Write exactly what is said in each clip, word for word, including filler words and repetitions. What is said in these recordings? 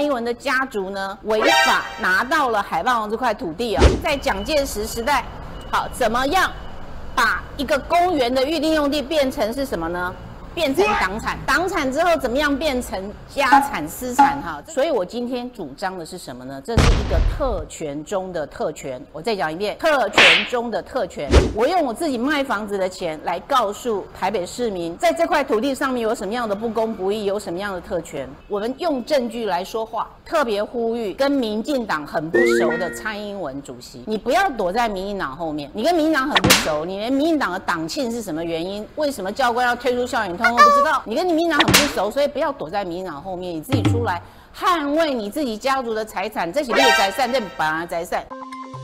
蔡英文的家族呢违法拿到了海霸王这块土地啊，在蒋介石时代，好怎么样把一个公园的预定用地变成是什么呢？变成党产，党产之后怎么样变成家产私产哈？所以我今天主张的是什么呢？这是一个特权中的特权。我再讲一遍，特权中的特权。我用我自己卖房子的钱来告诉台北市民，在这块土地上面有什么样的不公不义，有什么样的特权。我们用证据来说话，特别呼吁跟民进党很不熟的蔡英文主席，你不要躲在民进党后面。你跟民进党很不熟，你连民进党的党庆是什么原因，为什么教官要推出校园通都不知道，你跟你民进党很不熟，所以不要躲在民进党后面，你自己出来捍卫你自己家族的财产，这是你的财产，这是别人的财产。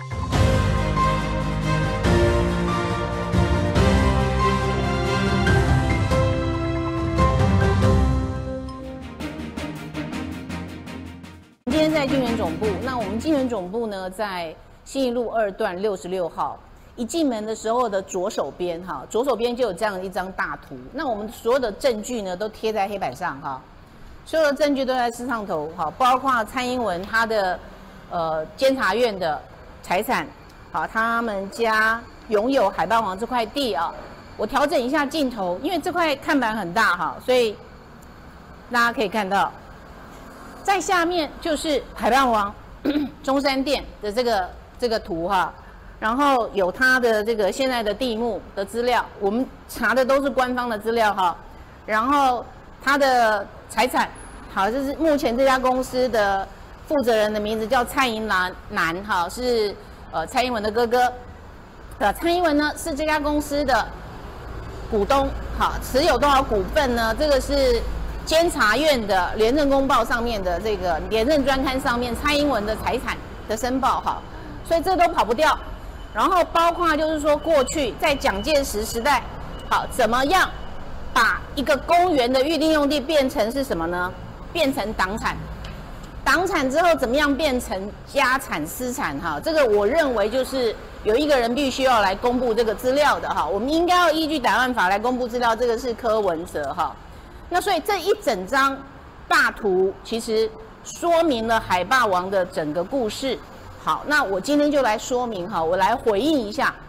今天在金源总部，那我们金源总部呢，在信义路二段六十六号。一进门的时候的左手边，哈，左手边就有这样一张大图。那我们所有的证据呢，都贴在黑板上，哈，所有的证据都在摄像头，哈，包括蔡英文他的呃监察院的财产，好，他们家拥有海霸王这块地啊。我调整一下镜头，因为这块看板很大，哈，所以大家可以看到，在下面就是海霸王中山店的这个这个图，哈。然后有他的这个现在的地目的资料，我们查的都是官方的资料哈。然后他的财产，好，这是目前这家公司的负责人的名字叫蔡英南南哈，是呃蔡英文的哥哥。呃，蔡英文呢是这家公司的股东，好，持有多少股份呢？这个是监察院的廉政公报上面的这个廉政专刊上面蔡英文的财产的申报哈，所以这都跑不掉。然后包括就是说，过去在蒋介石时代，好怎么样把一个公园的预定用地变成是什么呢？变成党产，党产之后怎么样变成家产私产？哈，这个我认为就是有一个人必须要来公布这个资料的哈。我们应该要依据档案法来公布资料，这个是柯文哲哈。那所以这一整张大图其实说明了海霸王的整个故事。好，那我今天就来说明哈，我来回应一下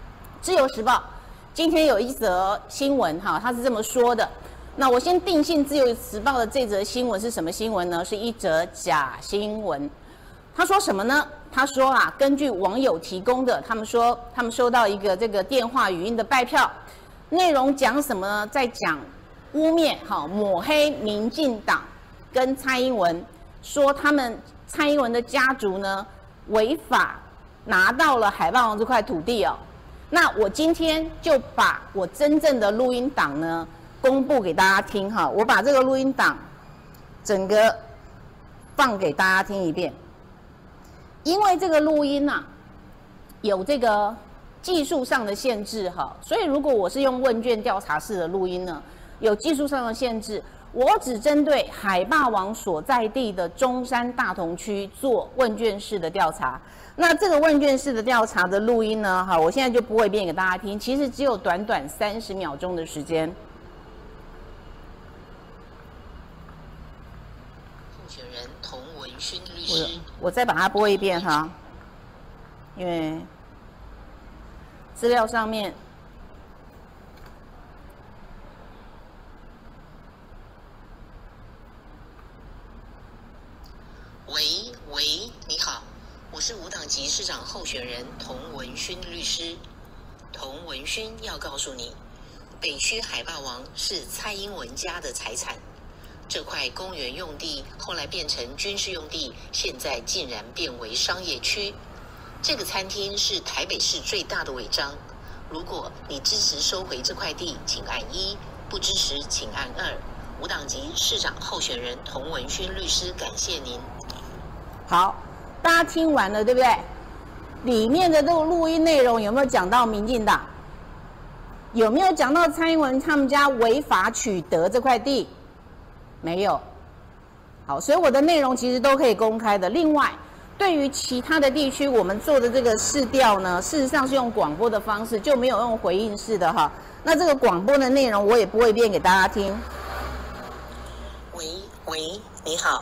《自由时报》今天有一则新闻哈，它是这么说的。那我先定性《自由时报》的这则新闻是什么新闻呢？是一则假新闻。他说什么呢？他说啊，根据网友提供的，他们说他们收到一个这个电话语音的拜票，内容讲什么呢？在讲污蔑哈抹黑民进党跟蔡英文，说他们蔡英文的家族呢。违法拿到了海霸王这块土地哦，那我今天就把我真正的录音档呢公布给大家听哈，我把这个录音档整个放给大家听一遍，因为这个录音啊有这个技术上的限制哈，所以如果我是用问卷调查式的录音呢，有技术上的限制。我只针对海霸王所在地的中山大同区做问卷式的调查。那这个问卷式的调查的录音呢，哈，我现在就不会变给大家听，其实只有短短三十秒钟的时间。 候选人童文勋律师， 我我再把它播一遍哈，因为资料上面。 喂喂，你好，我是无党籍市长候选人童文勋律师。童文勋要告诉你，北区海霸王是蔡英文家的财产。这块公园用地后来变成军事用地，现在竟然变为商业区。这个餐厅是台北市最大的违章。如果你支持收回这块地，请按一；不支持，请按二。无党籍市长候选人童文勋律师，感谢您。 好，大家听完了对不对？里面的这个录音内容有没有讲到民进党？有没有讲到蔡英文他们家违法取得这块地？没有。好，所以我的内容其实都可以公开的。另外，对于其他的地区，我们做的这个市调呢，事实上是用广播的方式，就没有用回应式的哈。那这个广播的内容我也不会变给大家听。 喂喂，你好。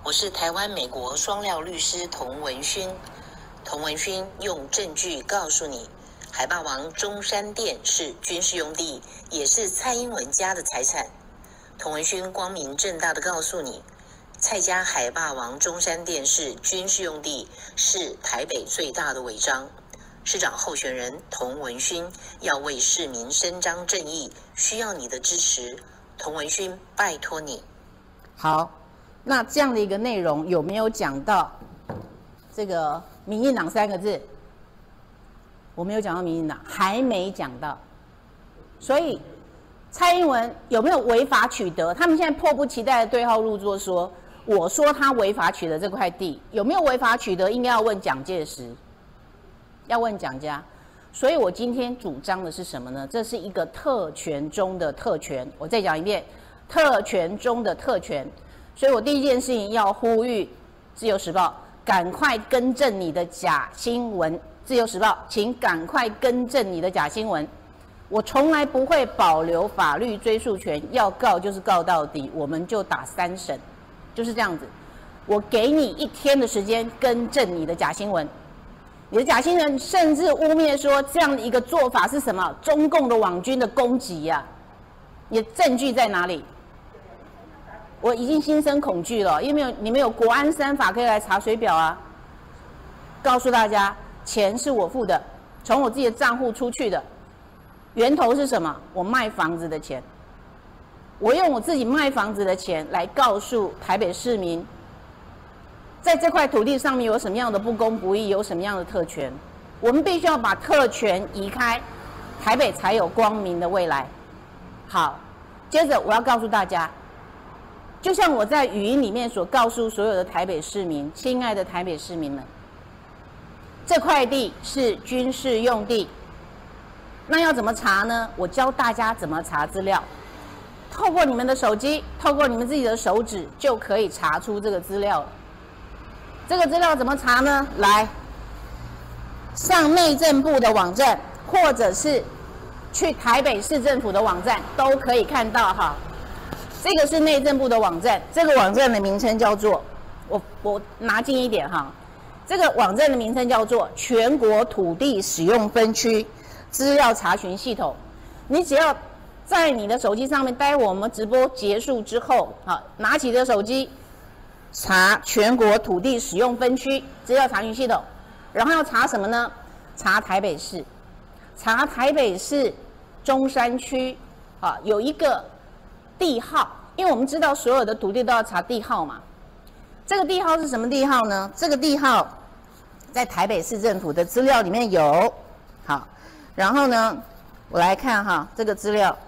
我是台湾美国双料律师童文勋。童文勋用证据告诉你，海霸王中山店是军事用地，也是蔡英文家的财产。童文勋光明正大的告诉你，蔡家海霸王中山店是军事用地，是台北最大的违章。市长候选人童文勋要为市民伸张正义，需要你的支持。童文勋，拜托你。 好，那这样的一个内容有没有讲到这个民进党三个字？我没有讲到民进党，还没讲到。所以蔡英文有没有违法取得？他们现在迫不及待的对号入座说，我说他违法取得这块地，有没有违法取得？应该要问蒋介石。要问蒋家，所以我今天主张的是什么呢？这是一个特权中的特权。我再讲一遍，特权中的特权。所以我第一件事情要呼吁《自由时报》赶快更正你的假新闻，《自由时报》请赶快更正你的假新闻。我从来不会保留法律追诉权，要告就是告到底，我们就打三审，就是这样子。我给你一天的时间更正你的假新闻。你的假新闻甚至污蔑说这样的一个做法是什么？中共的网军的攻击呀、啊！你的证据在哪里？我已经心生恐惧了，因为有你们有国安三法可以来查水表啊。告诉大家，钱是我付的，从我自己的账户出去的，源头是什么？我卖房子的钱。我用我自己卖房子的钱来告诉台北市民，在这块土地上面有什么样的不公不义，有什么样的特权，我们必须要把特权移开，台北才有光明的未来。好，接着我要告诉大家，就像我在语音里面所告诉所有的台北市民，亲爱的台北市民们，这块地是军事用地，那要怎么查呢？我教大家怎么查资料，透过你们的手机，透过你们自己的手指，就可以查出这个资料了。这个资料怎么查呢？来，上内政部的网站，或者是去台北市政府的网站，都可以看到哈。这个是内政部的网站，这个网站的名称叫做，我我拿近一点哈，这个网站的名称叫做全国土地使用分区资料查询系统。你只要在你的手机上面，待会我们直播结束之后，好，拿起这手机。查全国土地使用分区资料查询系统，然后要查什么呢？查台北市，查台北市中山区啊，有一个地号，因为我们知道所有的土地都要查地号嘛。这个地号是什么地号呢？这个地号在台北市政府的资料里面有。好，然后呢，我来看哈这个资料，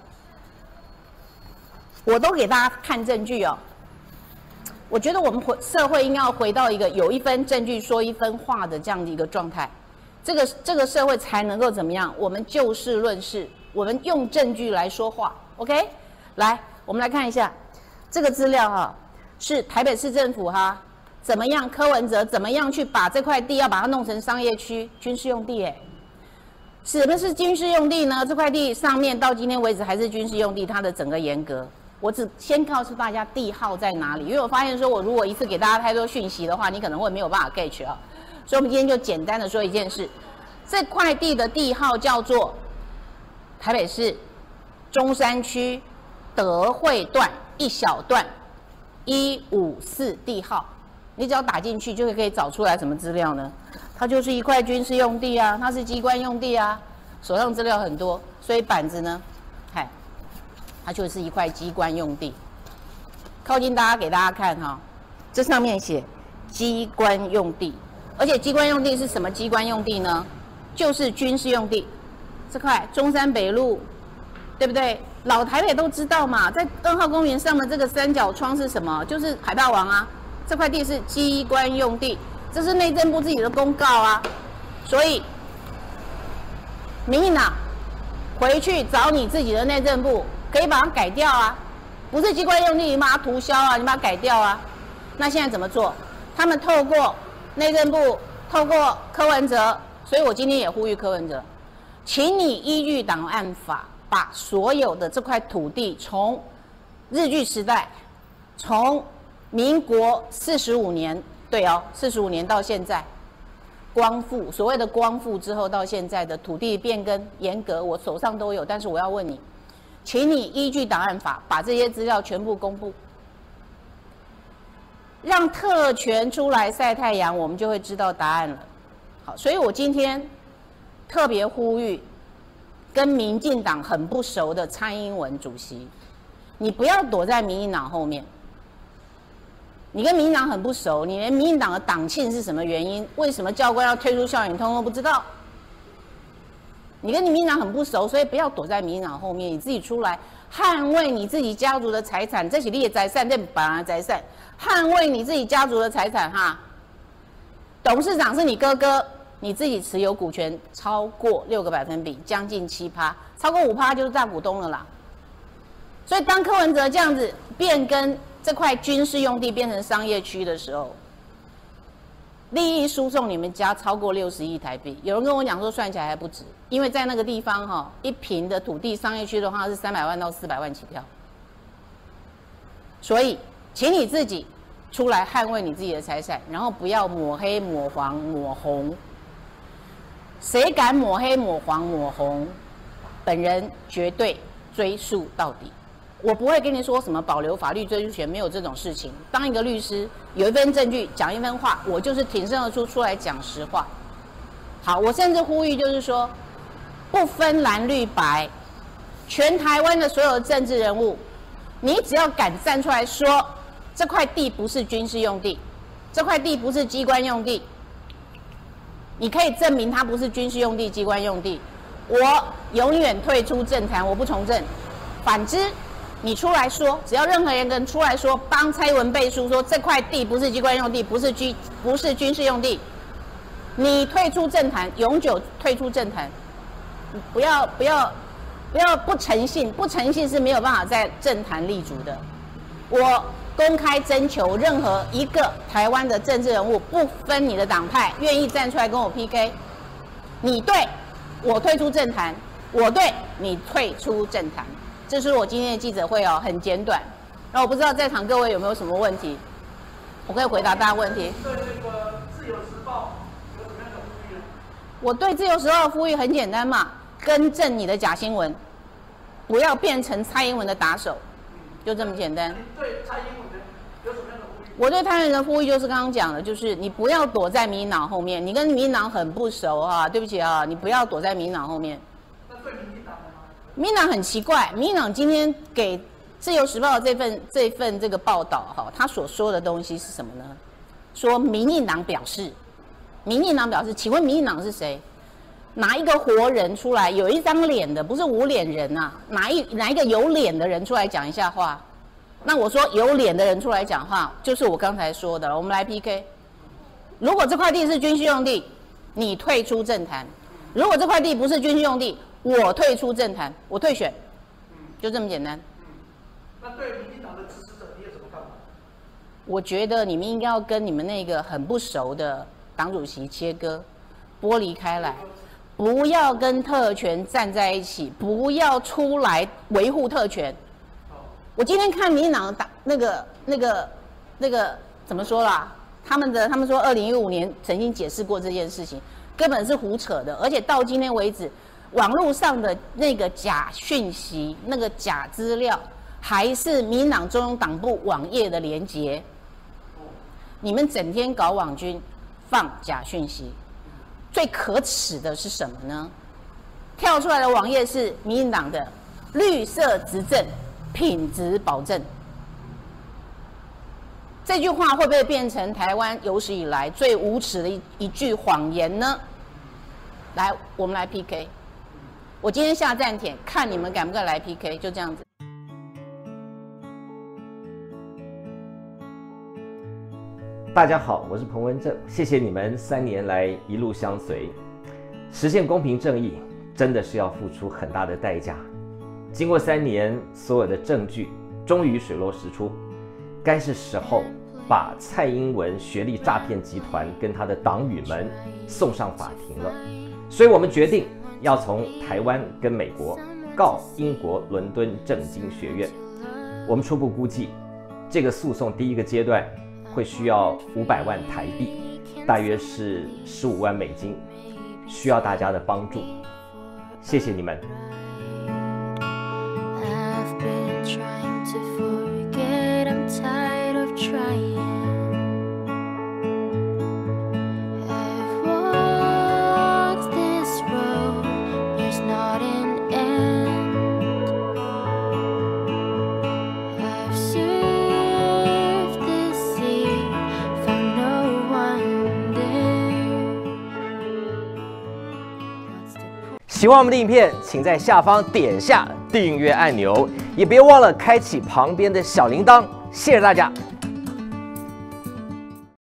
我都给大家看证据哦。我觉得我们回社会应该要回到一个有一分证据说一分话的这样的一个状态，这个这个社会才能够怎么样？我们就事论事，我们用证据来说话。OK， 来，我们来看一下这个资料哈，是台北市政府哈怎么样？柯文哲怎么样去把这块地要把它弄成商业区、军事用地？哎，什么是军事用地呢？这块地上面到今天为止还是军事用地，它的整个严格。我只先告诉大家地号在哪里，因为我发现说我如果一次给大家太多讯息的话，你可能会没有办法 get 啊。所以我们今天就简单的说一件事，这块地的地号叫做台北市中山区德惠段一小段一五四地号，你只要打进去就可以找出来什么资料呢？它就是一块军事用地啊，它是机关用地啊，手上资料很多，所以板子呢，嗨。它就是一块机关用地，靠近大家给大家看哈，这上面写机关用地，而且机关用地是什么机关用地呢？就是军事用地。这块中山北路，对不对？老台北都知道嘛，在二号公园上的这个三角窗是什么？就是海霸王啊。这块地是机关用地，这是内政部自己的公告啊。所以，民进党回去找你自己的内政部。可以把它改掉啊，不是机关用地，你把它涂销啊，你把它改掉啊。那现在怎么做？他们透过内政部，透过柯文哲，所以我今天也呼吁柯文哲，请你依据档案法，把所有的这块土地从日据时代，从民国四十五年，对哦，四十五年到现在，光复所谓的光复之后到现在的土地变更严格，我手上都有，但是我要问你，请你依据档案法把这些资料全部公布，让特权出来晒太阳，我们就会知道答案了。好，所以我今天特别呼吁跟民进党很不熟的蔡英文主席，你不要躲在民进党后面。你跟民进党很不熟，你连民进党的党庆是什么原因，为什么教官要推出校园通都不知道。你跟你民进党很不熟，所以不要躲在民进党后面，你自己出来捍卫你自己家族的财产，这是你的财产，这本来财产，捍卫你自己家族的财产哈。董事长是你哥哥，你自己持有股权超过六个百分比，将近七趴，超过五趴就是大股东了啦。所以当柯文哲这样子变更这块军事用地变成商业区的时候，利益输送你们家超过六十亿台币。有人跟我讲说算起来还不止，因为在那个地方哈、哦，一坪的土地商业区的话是三百万到四百万起跳。所以，请你自己出来捍卫你自己的财产，然后不要抹黑、抹黄、抹红。谁敢抹黑、抹黄、抹红，本人绝对追诉到底。我不会跟你说什么保留法律追诉权，没有这种事情。当一个律师，有一份证据，讲一分话，我就是挺身而出，出来讲实话。好，我甚至呼吁，就是说，不分蓝绿白，全台湾的所有政治人物，你只要敢站出来说，这块地不是军事用地，这块地不是机关用地，你可以证明它不是军事用地、机关用地，我永远退出政坛，我不从政。反之，你出来说，只要任何一个人出来说，帮蔡英文背书，说这块地不是机关用地，不是军不是军事用地，你退出政坛，永久退出政坛。不要不要不要不诚信，不诚信是没有办法在政坛立足的。我公开征求任何一个台湾的政治人物，不分你的党派，愿意站出来跟我 P K， 你对我退出政坛，我对你退出政坛。这是我今天的记者会哦，很简短。那我不知道在场各位有没有什么问题，我可以回答大家问题。 对那个《自由时报》有什么样的呼吁？ 我对《自由时报》的呼吁很简单嘛，更正你的假新闻，不要变成蔡英文的打手，就这么简单。 您对蔡英文的有什么样的呼吁？ 我对蔡英文的呼吁就是刚刚讲的，就是你不要躲在民进党后面，你跟民进党很不熟啊，对不起啊，你不要躲在民进党后面。 那对民进党呢？ 民进党很奇怪，民进党今天给《自由时报》这份这份这个报道哈，他所说的东西是什么呢？说民进党表示，民进党表示，请问民进党是谁？哪一个活人出来有一张脸的，不是无脸人啊？哪一哪一个有脸的人出来讲一下话？那我说有脸的人出来讲话，就是我刚才说的了。我们来 P K。如果这块地是军事用地，你退出政坛；如果这块地不是军事用地，我退出政坛，我退选，就这么简单。 那对民进党的支持者，你有什么看法？ 我觉得你们应该要跟你们那个很不熟的党主席切割，剥离开来，不要跟特权站在一起，不要出来维护特权。我今天看民进党的党那个那个那个怎么说啦？他们的他们说二零一五年曾经解释过这件事情，根本是胡扯的，而且到今天为止。网络上的那个假讯息、那个假资料，还是民进党中央党部网页的连结。你们整天搞网军，放假讯息，最可耻的是什么呢？跳出来的网页是民进党的绿色执政，品质保证。这句话会不会变成台湾有史以来最无耻的一一句谎言呢？来，我们来 P K。我今天下站帖，看你们敢不敢来 P K， 就这样子。 大家好，我是彭文正，谢谢你们三年来一路相随。实现公平正义，真的是要付出很大的代价。经过三年，所有的证据终于水落石出，该是时候把蔡英文学历诈骗集团跟他的党羽们送上法庭了。所以我们决定。要从台湾跟美国告英国伦敦政经学院。我们初步估计， 这个诉讼第一个阶段会需要五百万台币，大约是十五万美金，需要大家的帮助，谢谢你们。喜欢我们的影片，请在下方点下订阅按钮，也别忘了开启旁边的小铃铛。谢谢大家。